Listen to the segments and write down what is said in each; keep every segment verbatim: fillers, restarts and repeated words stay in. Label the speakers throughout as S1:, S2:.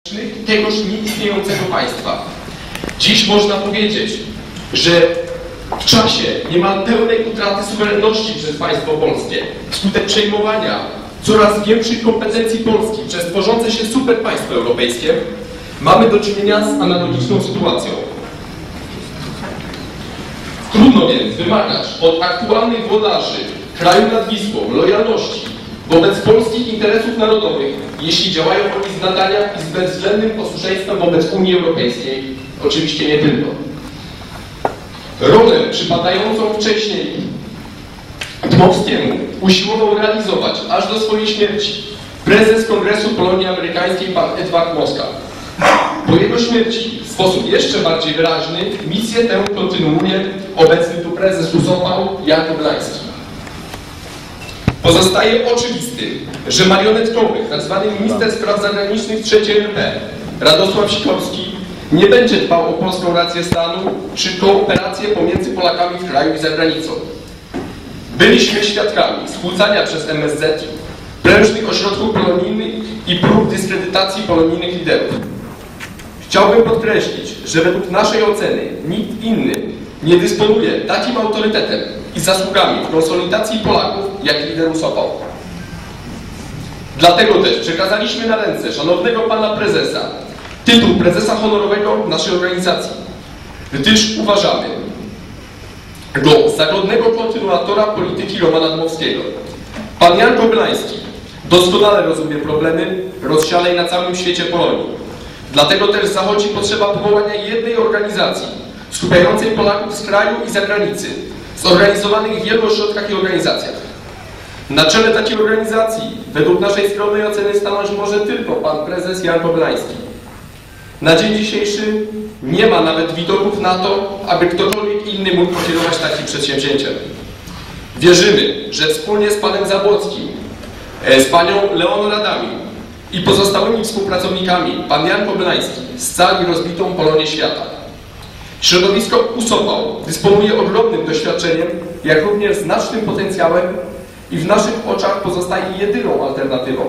S1: tegoż nieistniejącego państwa. Dziś można powiedzieć, że w czasie niemal pełnej utraty suwerenności przez państwo polskie, wskutek przejmowania coraz większych kompetencji Polski przez tworzące się superpaństwo europejskie, mamy do czynienia z analogiczną sytuacją. Trudno więc wymagać od aktualnych włodarzy kraju nad Wisłą lojalności wobec polskich interesów narodowych, jeśli działają oni z nadania i z bezwzględnym posłuszeństwem wobec Unii Europejskiej. Oczywiście nie tylko. Rolę przypadającą wcześniej Dmowskiemu usiłował realizować aż do swojej śmierci prezes Kongresu Polonii Amerykańskiej pan Edward Moskal. Po jego śmierci w sposób jeszcze bardziej wyraźny misję tę kontynuuje obecny tu prezes Usopał Jan Kobylajski. Pozostaje oczywistym, że marionetkowy, tzw. minister spraw zagranicznych trzeciej R P Radosław Sikorski nie będzie dbał o polską rację stanu czy kooperację pomiędzy Polakami w kraju i za granicą. Byliśmy świadkami skłócania przez M S Z prężnych ośrodków polonijnych i prób dyskredytacji polonijnych liderów. Chciałbym podkreślić, że według naszej oceny nikt inny nie dysponuje takim autorytetem i zasługami w konsolidacji Polaków jak lider Usopał. Dlatego też przekazaliśmy na ręce szanownego pana prezesa tytuł prezesa honorowego naszej organizacji, gdyż uważamy go za godnego kontynuatora polityki Romana Dmowskiego. Pan Jan Kobylański doskonale rozumie problemy rozsianej na całym świecie Polonii. Dlatego też zachodzi potrzeba powołania jednej organizacji skupiającej Polaków z kraju i zagranicy, zorganizowanych w wielu ośrodkach i organizacjach. Na czele takiej organizacji, według naszej skromnej oceny, stanąć może tylko pan prezes Jan Kobylański. Na dzień dzisiejszy nie ma nawet widoków na to, aby ktokolwiek inny mógł pokierować takim przedsięwzięciem. Wierzymy, że wspólnie z panem Zabłockim, z panią Leoną Radami i pozostałymi współpracownikami pan Jan Kobylański scali rozbitą Polonię świata. Środowisko Usopał dysponuje ogromnym doświadczeniem, jak również znacznym potencjałem i w naszych oczach pozostaje jedyną alternatywą.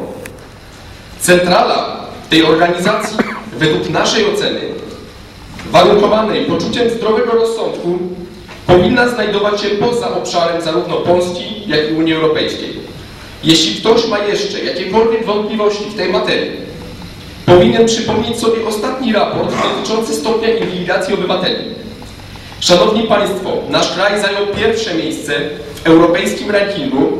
S1: Centrala tej organizacji, według naszej oceny, warunkowanej poczuciem zdrowego rozsądku, powinna znajdować się poza obszarem zarówno Polski, jak i Unii Europejskiej. Jeśli ktoś ma jeszcze jakiekolwiek wątpliwości w tej materii, powinien przypomnieć sobie ostatni raport dotyczący stopnia inwigilacji obywateli. Szanowni Państwo, nasz kraj zajął pierwsze miejsce w europejskim rankingu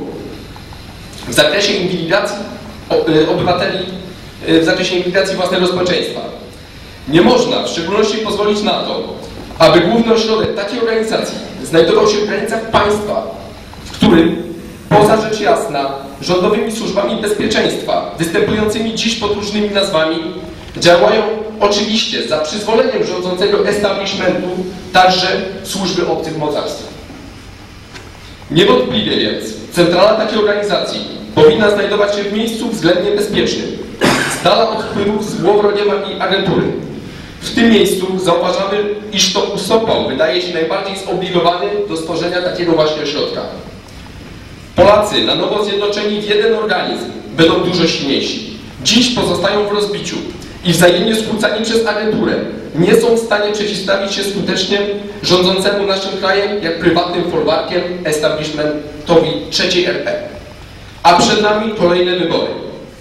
S1: w zakresie inwigilacji obywateli, w zakresie inwigilacji własnego społeczeństwa. Nie można w szczególności pozwolić na to, aby główny ośrodek takiej organizacji znajdował się w granicach państwa, w którym poza rzecz jasna rządowymi służbami bezpieczeństwa, występującymi dziś pod różnymi nazwami, działają oczywiście za przyzwoleniem rządzącego establishmentu także służby obcych mocarstw. Niewątpliwie więc centrala takiej organizacji powinna znajdować się w miejscu względnie bezpiecznym, z dala od wpływów złowrodziewa i agentury. W tym miejscu zauważamy, iż to Usopał wydaje się najbardziej zobligowany do stworzenia takiego właśnie ośrodka. Polacy, na nowo zjednoczeni w jeden organizm, będą dużo silniejsi. Dziś pozostają w rozbiciu i wzajemnie skłócani przez agenturę nie są w stanie przeciwstawić się skutecznie rządzącemu naszym krajem jak prywatnym folwarkiem establishmentowi trzeciej R P. A przed nami kolejne wybory.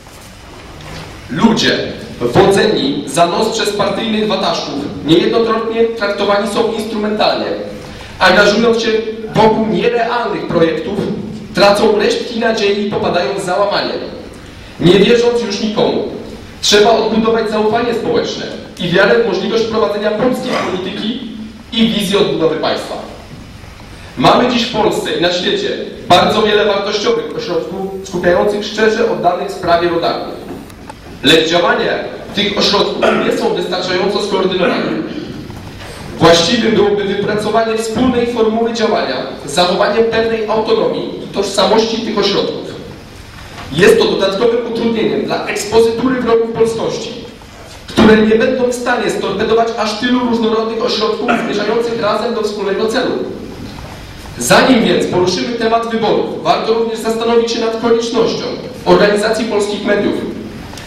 S1: Ludzie wodzeni za nos przez partyjnych wataszków niejednokrotnie traktowani są instrumentalnie, angażując się wokół nierealnych projektów, tracą resztki nadziei i popadają w załamanie. Nie wierząc już nikomu, trzeba odbudować zaufanie społeczne i wiarę w możliwość prowadzenia polskiej polityki i wizji odbudowy państwa. Mamy dziś w Polsce i na świecie bardzo wiele wartościowych ośrodków skupiających szczerze oddanych sprawie rodaków. Lecz działania tych ośrodków nie są wystarczająco skoordynowane. Właściwym byłoby wypracowanie wspólnej formuły działania z zachowaniem pewnej autonomii i tożsamości tych ośrodków. Jest to dodatkowym utrudnieniem dla ekspozytury wrogów polskości, które nie będą w stanie storpedować aż tylu różnorodnych ośrodków zmierzających razem do wspólnego celu. Zanim więc poruszymy temat wyborów, warto również zastanowić się nad koniecznością organizacji polskich mediów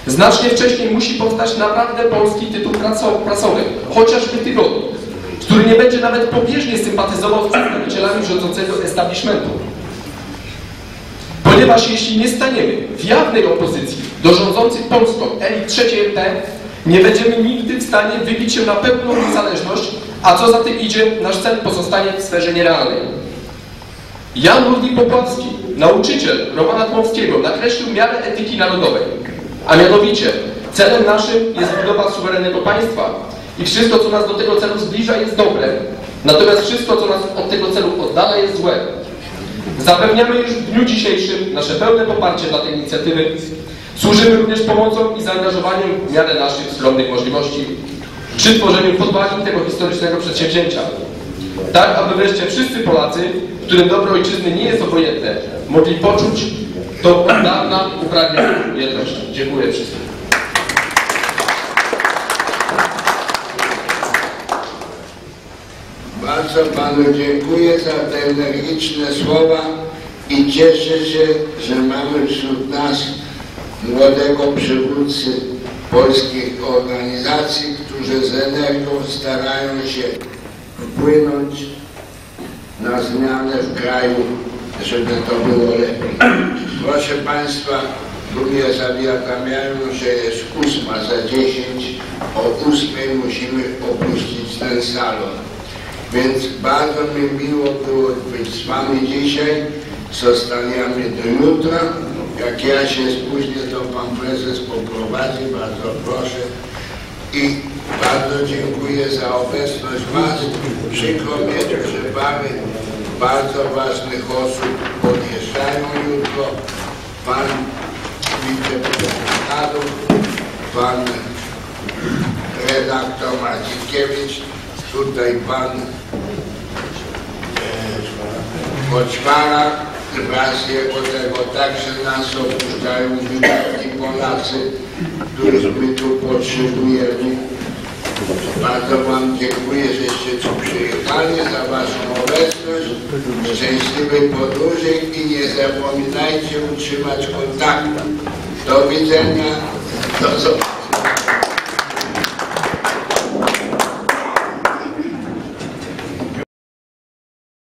S1: Znacznie wcześniej musi powstać naprawdę polski tytuł prasowy, chociażby tygodnik, który nie będzie nawet pobieżnie sympatyzował z przedstawicielami rządzącego establishmentu. Ponieważ jeśli nie staniemy w jawnej opozycji do rządzących Polską elit trzeciej R P, nie będziemy nigdy w stanie wybić się na pełną niezależność, a co za tym idzie, nasz cel pozostanie w sferze nierealnej. Jan Rudnik-Popławski, nauczyciel Romana Dmowskiego, nakreślił miarę etyki narodowej, a mianowicie celem naszym jest budowa suwerennego państwa i wszystko, co nas do tego celu zbliża, jest dobre, natomiast wszystko, co nas od tego celu oddala, jest złe. Zapewniamy już w dniu dzisiejszym nasze pełne poparcie dla tej inicjatywy. Służymy również pomocą i zaangażowaniem w miarę naszych skromnych możliwości przy tworzeniu podwalin tego historycznego przedsięwzięcia. Tak, aby wreszcie wszyscy Polacy, którym dobro ojczyzny nie jest obojętne, mogli poczuć tą od dawna upragnioną jedność. Dziękuję wszystkim.
S2: Bardzo panu dziękuję za te energiczne słowa i cieszę się, że mamy wśród nas młodego przywódcy polskich organizacji, którzy z energią starają się wpłynąć na zmianę w kraju, żeby to było lepiej. Proszę państwa, tu mnie zawiadamiają, że jest ósma za dziesięć, o ósmej musimy opuścić ten salon. Więc bardzo mi miło było być z wami dzisiaj. Zostaniemy do jutra. Jak ja się spóźnię, to pan prezes poprowadzi. Bardzo proszę. I bardzo dziękuję za obecność was. Przykro mnie, że parę bardzo ważnych osób podjeżdżają jutro. Pan wiceprezydent, pan redaktor Marcinkiewicz, tutaj pan Koczmara, wraz jego tego także nas opuszczają wybrani Polacy, których my tu potrzebujemy. Bardzo wam dziękuję, żeście tu przyjechali, za waszą obecność. Szczęśliwej podróży i nie zapominajcie utrzymać kontaktu. Do widzenia. Do zobaczenia.